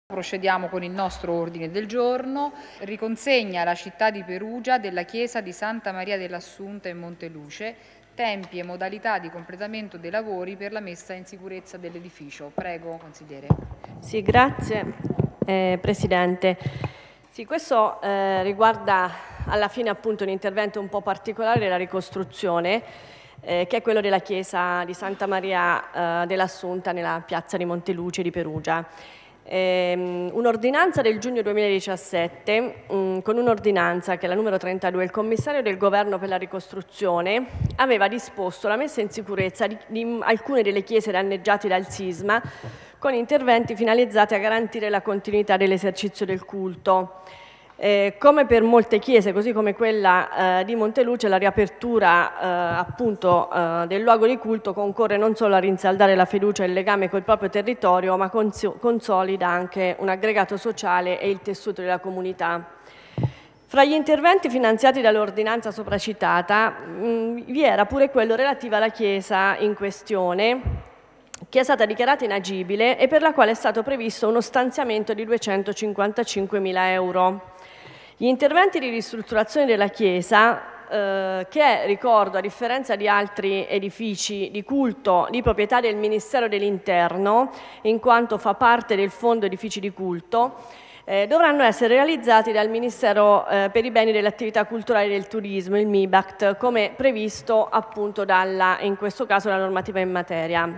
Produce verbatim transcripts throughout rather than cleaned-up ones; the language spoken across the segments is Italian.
Procediamo con il nostro ordine del giorno. Riconsegna alla città di Perugia della chiesa di Santa Maria dell'Assunta in Monteluce, tempi e modalità di completamento dei lavori per la messa in sicurezza dell'edificio. Prego, consigliere. Sì, grazie eh, Presidente. Sì, questo eh, riguarda alla fine appunto un intervento un po' particolare della ricostruzione, eh, che è quello della chiesa di Santa Maria eh, dell'Assunta nella piazza di Monteluce di Perugia. Eh, un'ordinanza del giugno duemiladiciassette, mh, con un'ordinanza che è la numero trentadue, il commissario del governo per la ricostruzione aveva disposto la messa in sicurezza di, di alcune delle chiese danneggiate dal sisma con interventi finalizzati a garantire la continuità dell'esercizio del culto. Eh, come per molte chiese, così come quella eh, di Monteluce, la riapertura eh, appunto eh, del luogo di culto concorre non solo a rinsaldare la fiducia e il legame col proprio territorio, ma cons consolida anche un aggregato sociale e il tessuto della comunità. Fra gli interventi finanziati dall'ordinanza sopracitata mh, vi era pure quello relativo alla chiesa in questione, che è stata dichiarata inagibile e per la quale è stato previsto uno stanziamento di duecentocinquantacinquemila euro. Gli interventi di ristrutturazione della chiesa, eh, che è, ricordo, a differenza di altri edifici di culto di proprietà del Ministero dell'Interno, in quanto fa parte del Fondo Edifici di Culto, eh, dovranno essere realizzati dal Ministero eh, per i beni delle attività culturali e del turismo, il MIBACT, come previsto appunto dalla, in questo caso, la normativa in materia.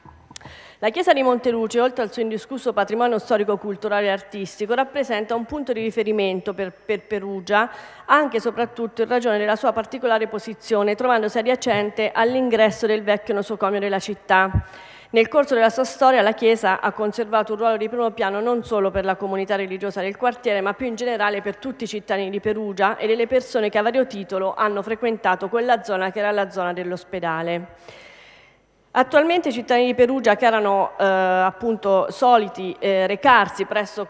La chiesa di Monteluce, oltre al suo indiscusso patrimonio storico, culturale e artistico, rappresenta un punto di riferimento per, per Perugia, anche e soprattutto in ragione della sua particolare posizione, trovandosi adiacente all'ingresso del vecchio nosocomio della città. Nel corso della sua storia la chiesa ha conservato un ruolo di primo piano non solo per la comunità religiosa del quartiere, ma più in generale per tutti i cittadini di Perugia e delle persone che a vario titolo hanno frequentato quella zona che era la zona dell'ospedale. Attualmente i cittadini di Perugia che erano eh, appunto soliti eh, recarsi presso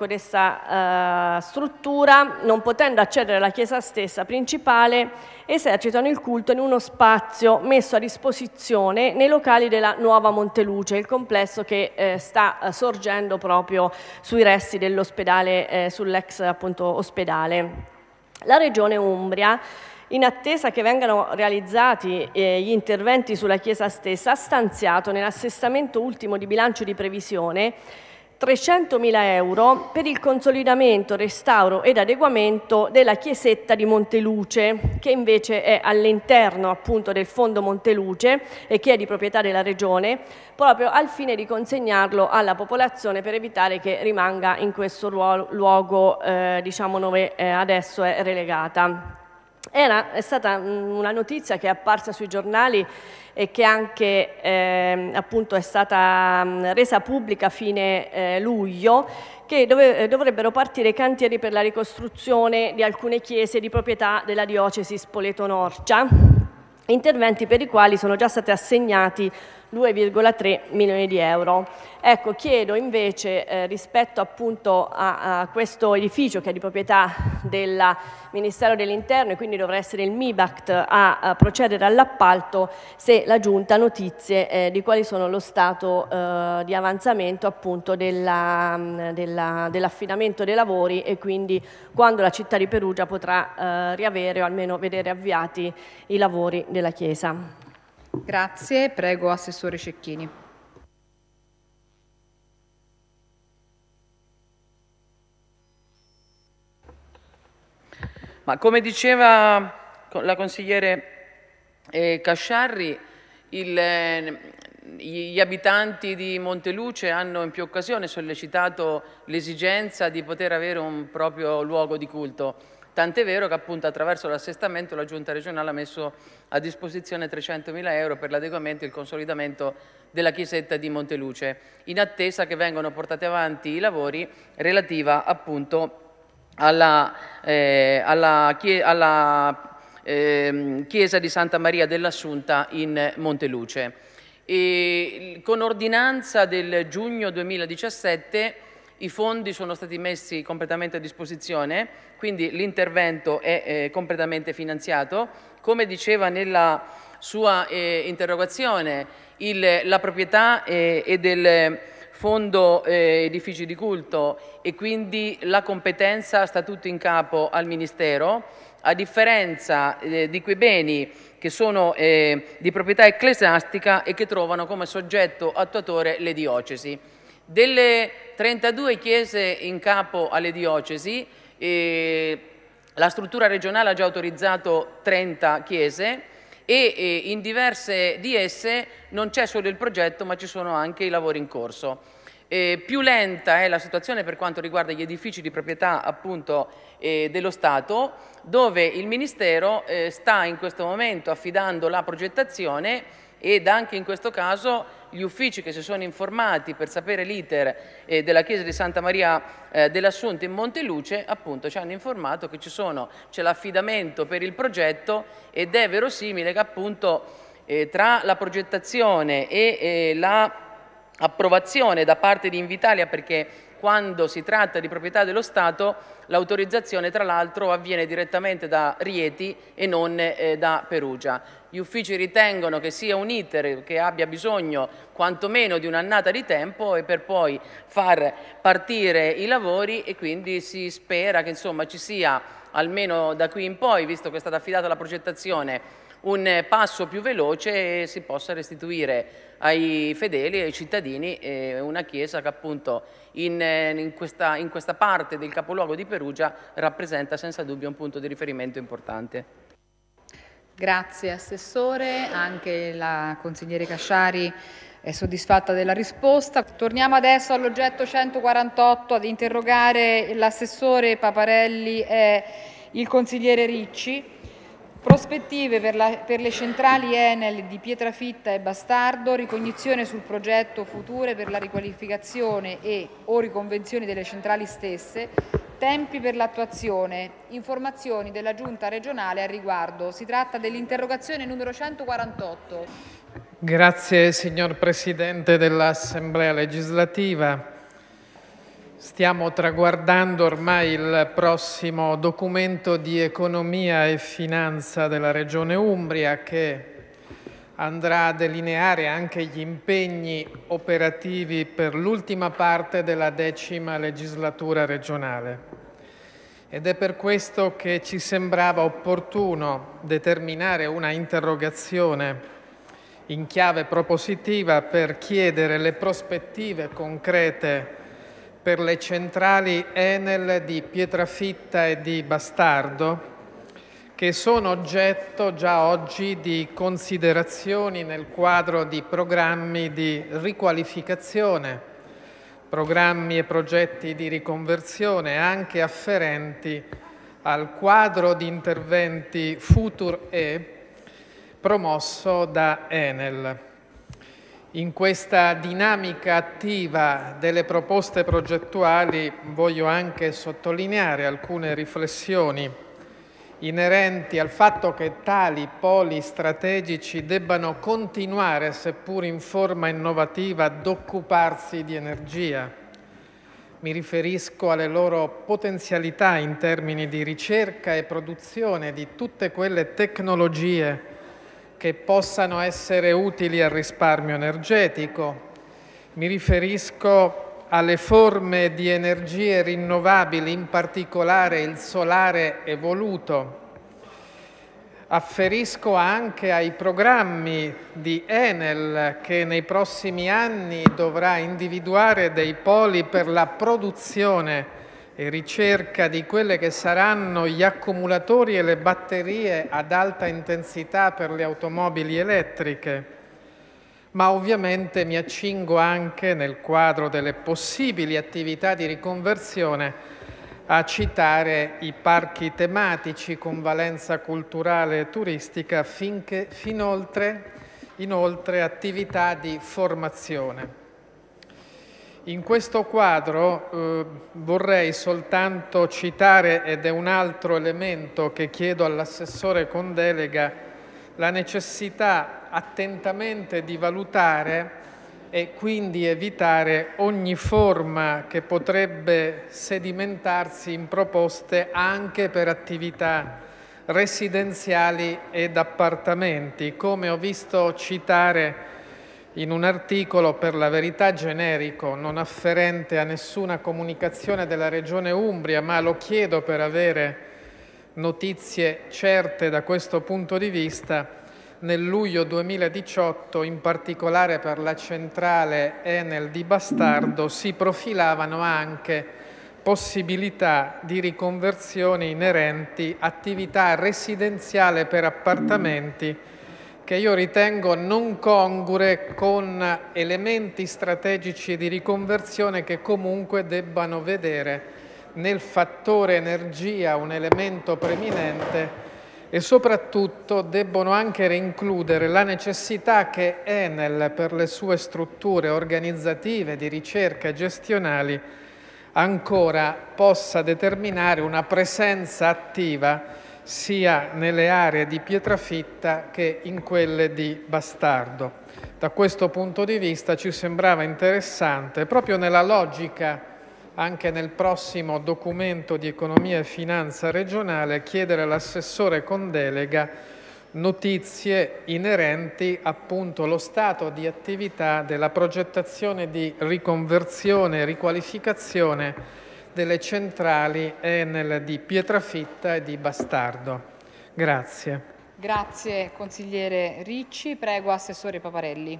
questa eh, struttura, non potendo accedere alla chiesa stessa principale, esercitano il culto in uno spazio messo a disposizione nei locali della Nuova Monteluce, il complesso che eh, sta eh, sorgendo proprio sui resti dell'ospedale, eh, sull'ex appunto ospedale. La Regione Umbria, in attesa che vengano realizzati eh, gli interventi sulla chiesa stessa, ha stanziato nell'assestamento ultimo di bilancio di previsione trecentomila euro per il consolidamento, restauro ed adeguamento della chiesetta di Monteluce, che invece è all'interno appunto del fondo Monteluce e che è di proprietà della Regione, proprio al fine di consegnarlo alla popolazione per evitare che rimanga in questo luogo eh, diciamo dove eh, adesso è relegata. Era, è stata una notizia che è apparsa sui giornali e che anche eh, appunto è stata mh, resa pubblica a fine eh, luglio, che dove, dovrebbero partire i cantieri per la ricostruzione di alcune chiese di proprietà della diocesi Spoleto-Norcia, interventi per i quali sono già stati assegnati due virgola tre milioni di euro. Ecco, chiedo invece eh, rispetto appunto a, a questo edificio che è di proprietà del Ministero dell'Interno e quindi dovrà essere il MIBACT a, a procedere all'appalto, se la Giunta ha notizie eh, di quali sono lo stato eh, di avanzamento appunto della, della, dell'affidamento dei lavori e quindi quando la città di Perugia potrà eh, riavere o almeno vedere avviati i lavori della chiesa. Grazie, prego Assessore Cecchini. Ma come diceva la consigliere eh, Casciarri, il, eh, gli abitanti di Monteluce hanno in più occasioni sollecitato l'esigenza di poter avere un proprio luogo di culto. Tant'è vero che appunto attraverso l'assestamento la Giunta regionale ha messo a disposizione trecentomila euro per l'adeguamento e il consolidamento della chiesetta di Monteluce, in attesa che vengano portati avanti i lavori relativa appunto alla, eh, alla, chie alla eh, chiesa di Santa Maria dell'Assunta in Monteluce. E con ordinanza del giugno duemiladiciassette i fondi sono stati messi completamente a disposizione, quindi l'intervento è eh, completamente finanziato. Come diceva nella sua eh, interrogazione, il, la proprietà eh, è del fondo eh, edifici di culto e quindi la competenza sta tutto in capo al Ministero, a differenza eh, di quei beni che sono eh, di proprietà ecclesiastica e che trovano come soggetto attuatore le diocesi. Delle trentadue chiese in capo alle diocesi, eh, la struttura regionale ha già autorizzato trenta chiese e eh, in diverse di esse non c'è solo il progetto, ma ci sono anche i lavori in corso. Eh, più lenta è la situazione per quanto riguarda gli edifici di proprietà appunto eh, dello Stato, dove il Ministero eh, sta in questo momento affidando la progettazione ed anche in questo caso gli uffici che si sono informati per sapere l'iter eh, della chiesa di Santa Maria eh, dell'Assunta in Monteluce appunto ci hanno informato che c'è l'affidamento per il progetto ed è verosimile che appunto eh, tra la progettazione e eh, la approvazione da parte di Invitalia, perché quando si tratta di proprietà dello Stato l'autorizzazione tra l'altro avviene direttamente da Rieti e non eh, da Perugia. Gli uffici ritengono che sia un iter che abbia bisogno quantomeno di un'annata di tempo e per poi far partire i lavori e quindi si spera che insomma ci sia almeno da qui in poi, visto che è stata affidata la progettazione, un passo più veloce e si possa restituire ai fedeli e ai cittadini eh, una chiesa che appunto in, in, questa, in questa parte del capoluogo di Perugia rappresenta senza dubbio un punto di riferimento importante. Grazie Assessore, anche la consigliere Casciari è soddisfatta della risposta. Torniamo adesso all'oggetto centoquarantotto ad interrogare l'assessore Paparelli e il consigliere Ricci. Prospettive per, la, per le centrali Enel di Pietrafitta e Bastardo, ricognizione sul progetto future per la riqualificazione e o riconvenzione delle centrali stesse, tempi per l'attuazione, informazioni della Giunta regionale al riguardo. Si tratta dell'interrogazione numero centoquarantotto. Grazie signor Presidente dell'Assemblea legislativa. Stiamo traguardando ormai il prossimo documento di economia e finanza della Regione Umbria che andrà a delineare anche gli impegni operativi per l'ultima parte della decima legislatura regionale. Ed è per questo che ci sembrava opportuno determinare una interrogazione in chiave propositiva per chiedere le prospettive concrete per le centrali Enel di Pietrafitta e di Bastardo, che sono oggetto già oggi di considerazioni nel quadro di programmi di riqualificazione, programmi e progetti di riconversione anche afferenti al quadro di interventi Future-E promosso da Enel. In questa dinamica attiva delle proposte progettuali voglio anche sottolineare alcune riflessioni inerenti al fatto che tali poli strategici debbano continuare, seppur in forma innovativa, ad occuparsi di energia. Mi riferisco alle loro potenzialità in termini di ricerca e produzione di tutte quelle tecnologie che possano essere utili al risparmio energetico. Mi riferisco alle forme di energie rinnovabili, in particolare il solare evoluto. Afferisco anche ai programmi di Enel che nei prossimi anni dovrà individuare dei poli per la produzione e ricerca di quelle che saranno gli accumulatori e le batterie ad alta intensità per le automobili elettriche, ma ovviamente mi accingo anche nel quadro delle possibili attività di riconversione a citare i parchi tematici con valenza culturale e turistica, finché, finoltre, inoltre attività di formazione. In questo quadro eh, vorrei soltanto citare, ed è un altro elemento che chiedo all'assessore con delega, la necessità attentamente di valutare e quindi evitare ogni forma che potrebbe sedimentarsi in proposte anche per attività residenziali ed appartamenti. Come ho visto citare in un articolo per la verità generico, non afferente a nessuna comunicazione della Regione Umbria, ma lo chiedo per avere notizie certe da questo punto di vista. Nel luglio duemiladiciotto, in particolare per la centrale Enel di Bastardo, si profilavano anche possibilità di riconversione inerenti attività residenziale per appartamenti che io ritengo non congrue con elementi strategici di riconversione che comunque debbano vedere nel fattore energia un elemento preminente e soprattutto debbono anche reincludere la necessità che Enel, per le sue strutture organizzative, di ricerca e gestionali, ancora possa determinare una presenza attiva sia nelle aree di Pietrafitta che in quelle di Bastardo. Da questo punto di vista ci sembrava interessante, proprio nella logica anche nel prossimo documento di economia e finanza regionale, chiedere all'assessore con delega notizie inerenti appunto allo stato di attività della progettazione di riconversione e riqualificazione delle centrali Enel di Pietrafitta e di Bastardo. Grazie. Grazie consigliere Ricci. Prego Assessore Paparelli.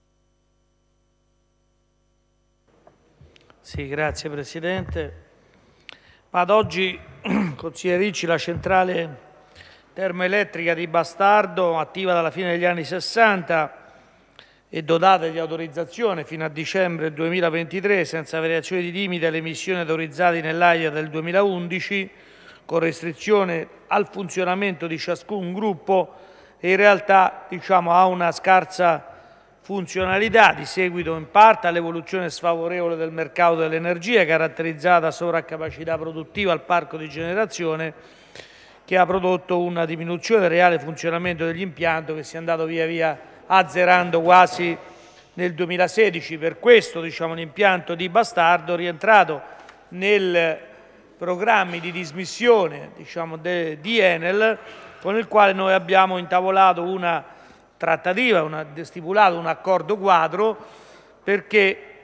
Sì, grazie Presidente. Ad oggi, consigliere Ricci, la centrale termoelettrica di Bastardo, attiva dalla fine degli anni sessanta e dotata di autorizzazione fino a dicembre duemilaventitré, senza variazione di limite alle emissioni autorizzate nell'AIA del duemilaundici, con restrizione al funzionamento di ciascun gruppo, e in realtà diciamo, ha una scarsa funzionalità di seguito in parte all'evoluzione sfavorevole del mercato dell'energia, caratterizzata da sovraccapacità produttiva al parco di generazione, che ha prodotto una diminuzione del reale funzionamento degli impianti che si è andato via via azzerando quasi nel duemilasedici. Per questo diciamo, l'impianto di Bastardo è rientrato nei programmi di dismissione diciamo, de, di Enel, con il quale noi abbiamo intavolato una trattativa, una, stipulato un accordo quadro, perché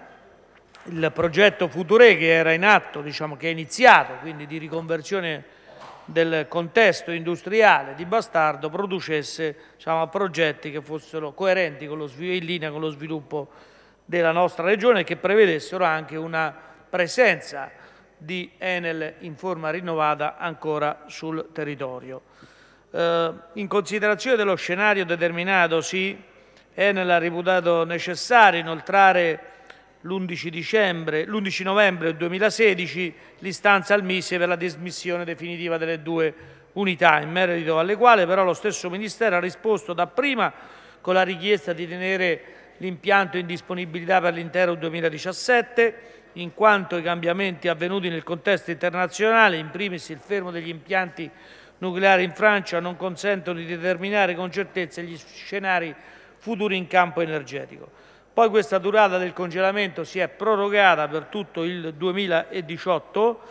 il progetto Future che era in atto, diciamo, che è iniziato, quindi di riconversione del contesto industriale di Bastardo, producesse diciamo, progetti che fossero coerenti con lo in linea con lo sviluppo della nostra regione e che prevedessero anche una presenza di Enel in forma rinnovata ancora sul territorio. Eh, in considerazione dello scenario determinatosi, Enel ha reputato necessario inoltrare l'undici novembre duemilasedici l'istanza al Mise per la dismissione definitiva delle due unità, in merito alle quali però lo stesso Ministero ha risposto dapprima con la richiesta di tenere l'impianto in disponibilità per l'intero duemiladiciassette, in quanto i cambiamenti avvenuti nel contesto internazionale, in primis il fermo degli impianti nucleari in Francia, non consentono di determinare con certezza gli scenari futuri in campo energetico. Poi questa durata del congelamento si è prorogata per tutto il duemiladiciotto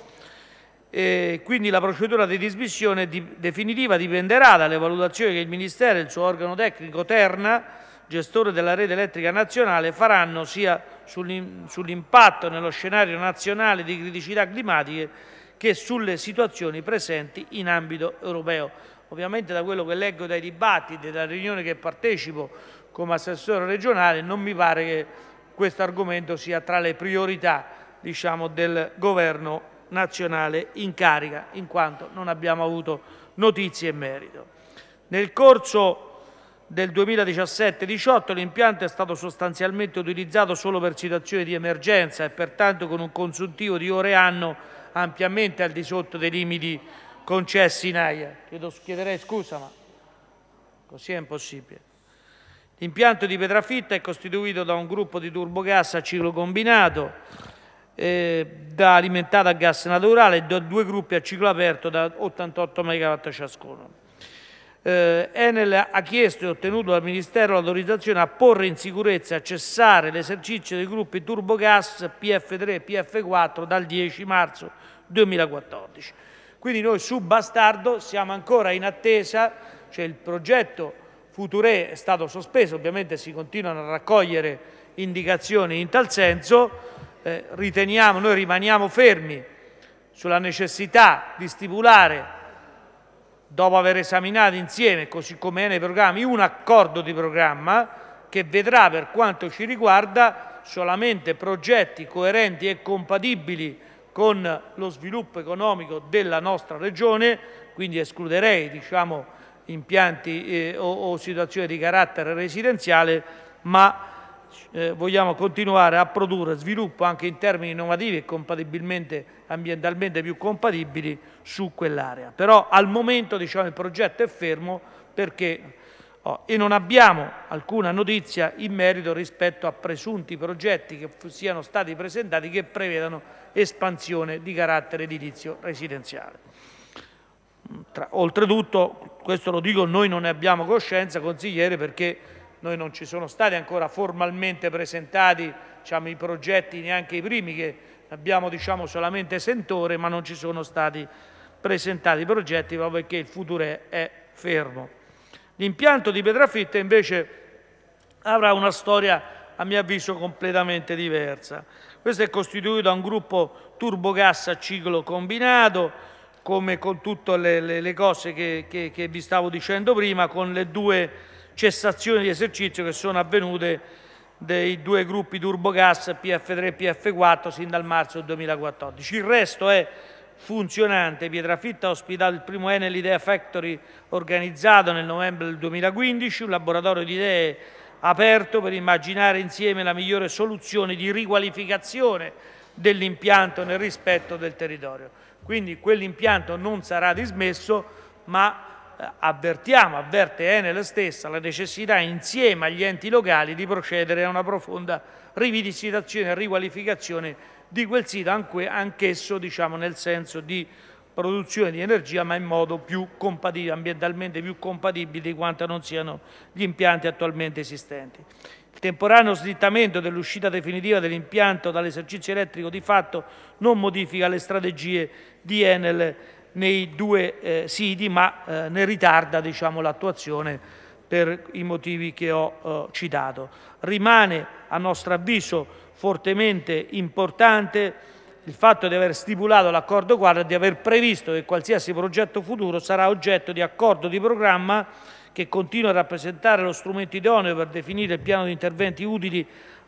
e quindi la procedura di dismissione di, definitiva dipenderà dalle valutazioni che il Ministero e il suo organo tecnico Terna, gestore della rete elettrica nazionale, faranno sia sull'impatto nello scenario nazionale di criticità climatiche che sulle situazioni presenti in ambito europeo. Ovviamente da quello che leggo dai dibattiti, dalla riunione che partecipo come assessore regionale, non mi pare che questo argomento sia tra le priorità diciamo, del governo nazionale in carica, in quanto non abbiamo avuto notizie in merito. Nel corso del duemiladiciassette diciotto l'impianto è stato sostanzialmente utilizzato solo per situazioni di emergenza e pertanto con un consuntivo di ore anno ampiamente al di sotto dei limiti concessi in AIA. Chiedo, chiederei scusa, ma così è impossibile. L'impianto di Pietrafitta è costituito da un gruppo di turbogas a ciclo combinato eh, da alimentato a gas naturale e da due gruppi a ciclo aperto da ottantotto megawatt ciascuno. Eh, Enel ha chiesto e ottenuto dal Ministero l'autorizzazione a porre in sicurezza e a cessare l'esercizio dei gruppi turbogas P F tre e P F quattro dal dieci marzo duemilaquattordici. Quindi noi su Bastardo siamo ancora in attesa, cioè il progetto Future è stato sospeso, ovviamente si continuano a raccogliere indicazioni in tal senso, eh, riteniamo, noi rimaniamo fermi sulla necessità di stipulare, dopo aver esaminato insieme, così come è nei programmi, un accordo di programma che vedrà per quanto ci riguarda solamente progetti coerenti e compatibili con lo sviluppo economico della nostra Regione, quindi escluderei diciamo, impianti eh, o, o situazioni di carattere residenziale, ma eh, vogliamo continuare a produrre sviluppo anche in termini innovativi e compatibilmente, ambientalmente più compatibili su quell'area. Però al momento diciamo, il progetto è fermo perché oh, e non abbiamo alcuna notizia in merito rispetto a presunti progetti che siano stati presentati che prevedano espansione di carattere edilizio residenziale. Tra, oltretutto, questo lo dico, noi non ne abbiamo coscienza, consigliere, perché noi non ci sono stati ancora formalmente presentati diciamo, i progetti, neanche i primi, che abbiamo diciamo, solamente sentore, ma non ci sono stati presentati i progetti proprio perché il Future è fermo. L'impianto di Pietrafitta invece avrà una storia, a mio avviso, completamente diversa. Questo è costituito da un gruppo turbogas a ciclo combinato, come con tutte le, le, le cose che, che, che vi stavo dicendo prima, con le due cessazioni di esercizio che sono avvenute dei due gruppi turbogas P F tre e P F quattro sin dal marzo duemilaquattordici. Il resto è funzionante. Pietrafitta ha ospitato il primo Enel Idea Factory organizzato nel novembre del duemilaquindici, un laboratorio di idee aperto per immaginare insieme la migliore soluzione di riqualificazione dell'impianto nel rispetto del territorio. Quindi quell'impianto non sarà dismesso, ma eh, avvertiamo, avverte Enel stessa la necessità insieme agli enti locali di procedere a una profonda rivisitazione e riqualificazione di quel sito, anch'esso diciamo, nel senso di produzione di energia, ma in modo più compatibile, ambientalmente più compatibile di quanto non siano gli impianti attualmente esistenti. Il temporaneo slittamento dell'uscita definitiva dell'impianto dall'esercizio elettrico di fatto non modifica le strategie di Enel nei due eh, siti, ma eh, ne ritarda diciamo, l'attuazione per i motivi che ho eh, citato. Rimane, a nostro avviso, fortemente importante il fatto di aver stipulato l'accordo quadro e di aver previsto che qualsiasi progetto futuro sarà oggetto di accordo di programma che continua a rappresentare lo strumento idoneo per definire il piano di interventi utili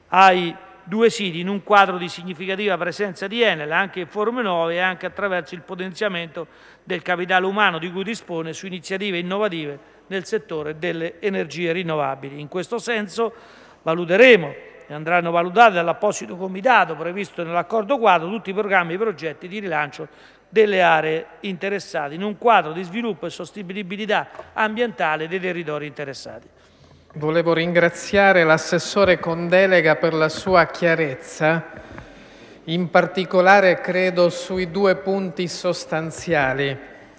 ai due siti in un quadro di significativa presenza di Enel, anche in forme nuove e anche attraverso il potenziamento del capitale umano di cui dispone su iniziative innovative nel settore delle energie rinnovabili. In questo senso valuteremo e andranno valutati dall'apposito comitato previsto nell'accordo quadro tutti i programmi e i progetti di rilancio delle aree interessate in un quadro di sviluppo e sostenibilità ambientale dei territori interessati. Volevo ringraziare l'assessore con delega per la sua chiarezza, in particolare credo sui due punti sostanziali.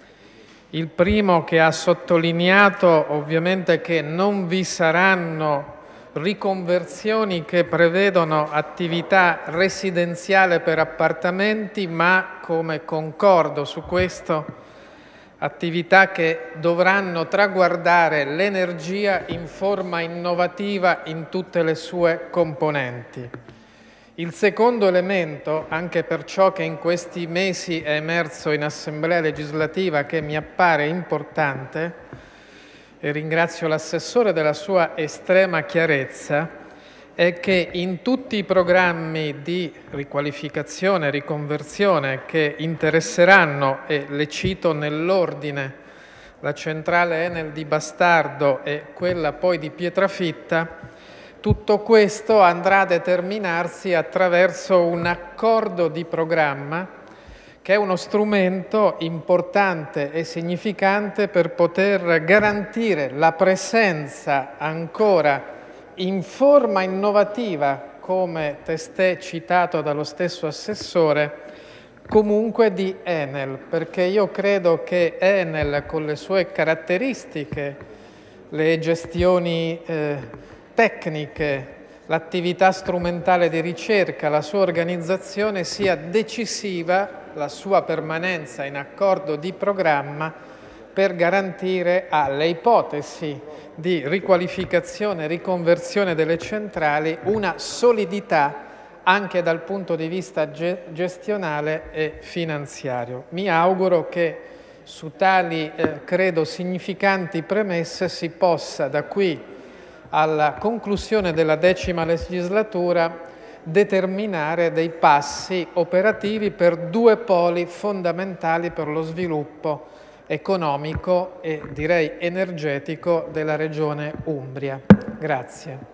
Il primo che ha sottolineato ovviamente che non vi saranno riconversioni che prevedono attività residenziale per appartamenti, ma come concordo su questo, attività che dovranno traguardare l'energia in forma innovativa in tutte le sue componenti. Il secondo elemento, anche per ciò che in questi mesi è emerso in Assemblea legislativa, che mi appare importante, e ringrazio l'assessore della sua estrema chiarezza, è che in tutti i programmi di riqualificazione e riconversione che interesseranno, e le cito nell'ordine, la centrale Enel di Bastardo e quella poi di Pietrafitta, tutto questo andrà a determinarsi attraverso un accordo di programma che è uno strumento importante e significante per poter garantire la presenza ancora in forma innovativa, come testé citato dallo stesso assessore, comunque di Enel, perché io credo che Enel, con le sue caratteristiche, le gestioni eh, tecniche, l'attività strumentale di ricerca, la sua organizzazione, sia decisiva la sua permanenza in accordo di programma per garantire alle ipotesi di riqualificazione e riconversione delle centrali una solidità anche dal punto di vista gestionale e finanziario. Mi auguro che su tali, eh, credo, significanti premesse si possa da qui alla conclusione della decima legislatura determinare dei passi operativi per due poli fondamentali per lo sviluppo economico e direi energetico della regione Umbria. Grazie.